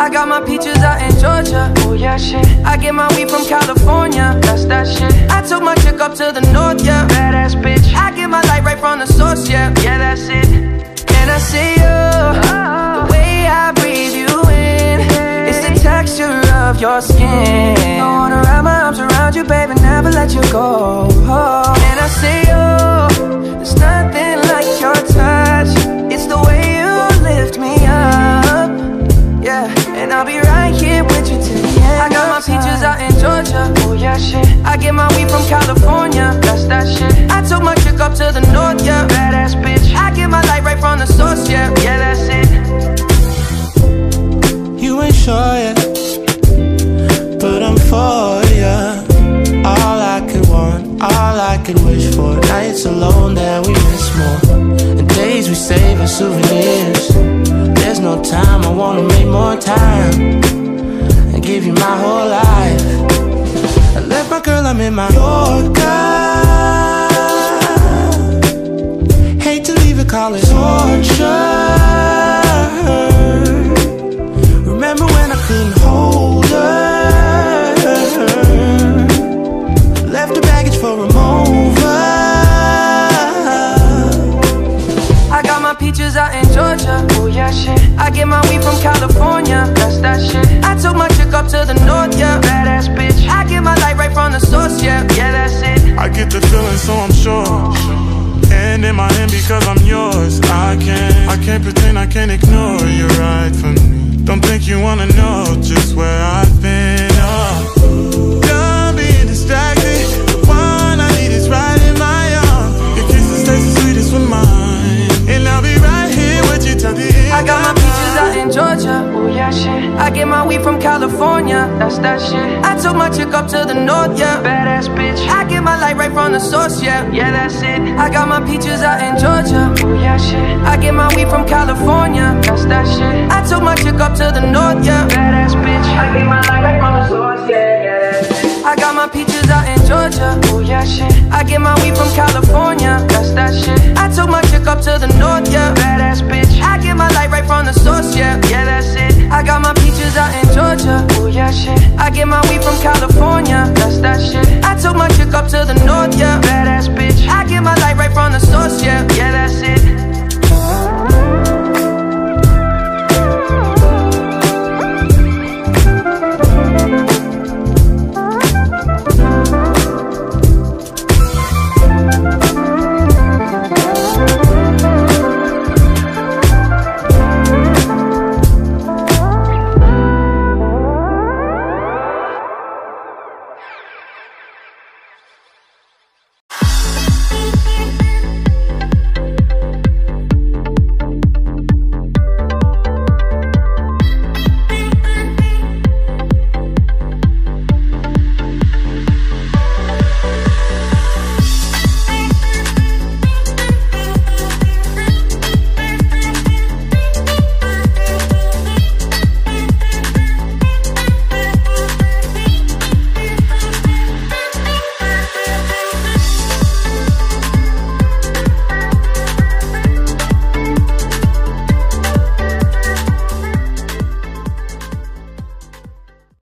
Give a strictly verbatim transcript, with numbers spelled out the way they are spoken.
I got my peaches out in Georgia. Oh yeah, shit. I get my weed from California. That's that shit. I took my chick up to the north, yeah. Badass bitch. I get my light right from the source, yeah. Yeah, that's it. And I see you, oh. The way I breathe you in, it's the texture of your skin. I wanna wrap my arms around you, baby, never let you go. Oh. And I see you, there's nothing like your touch. It's the way you lift me up, yeah. And I'll be right here with you till the end. I got my peaches out in Georgia. Oh yeah, shit. I get my weed from California. That's that shit. I took my chick up to the north, yeah. Badass bitch. I get my light right from the source, yeah. Yeah, that's it. You ain't sure yet, but I'm for ya. All I could want, all I could wish for. Nights alone that we miss more, and days we save as souvenirs. There's no time, I wanna make more time and give you my whole life. I left my girl, I'm in my Yorker. Hate to leave it, call it torture. Remember when I couldn't hold her? Left the baggage for a mover. I got my peaches out in Georgia. Oh yeah, shit. I get my weed from California. That's that shit. I took my chick up to the north, yeah. Badass bitch. I get my light right from the source, yeah. Yeah, that's it. I get the feeling, so I'm sure. And in my hand because I'm yours. I can't, I can't pretend, I can't ignore. You're right for me. Don't think you wanna know just where I've been. Oh, done being distracted. The one I need is right in my arms. Your kisses taste the sweetest with mine, and I'll be right here with you till the end. I got my peaches out in Georgia. Oh yeah, shit. I get my weed from California. That's that shit. I took my chick up to the north, yeah. Badass bitch. I get my light right from the source, yeah. Yeah, that's it. I got my peaches out in Georgia. Oh yeah, shit. I get my weed from California. That's that shit. I took my chick up to the north, yeah. Badass bitch. I get my light right from the source, yeah. Yeah, that's it. I got my peaches out in Georgia. Oh yeah, shit. I get my weed from California. That's that shit. I took my chick up to the north, yeah. Badass bitch. I get my light right from the source, yeah. Yeah, that's it. I got my peaches out in Georgia. Oh yeah, shit. I get my weed from California. That's that shit. I took my chick up to the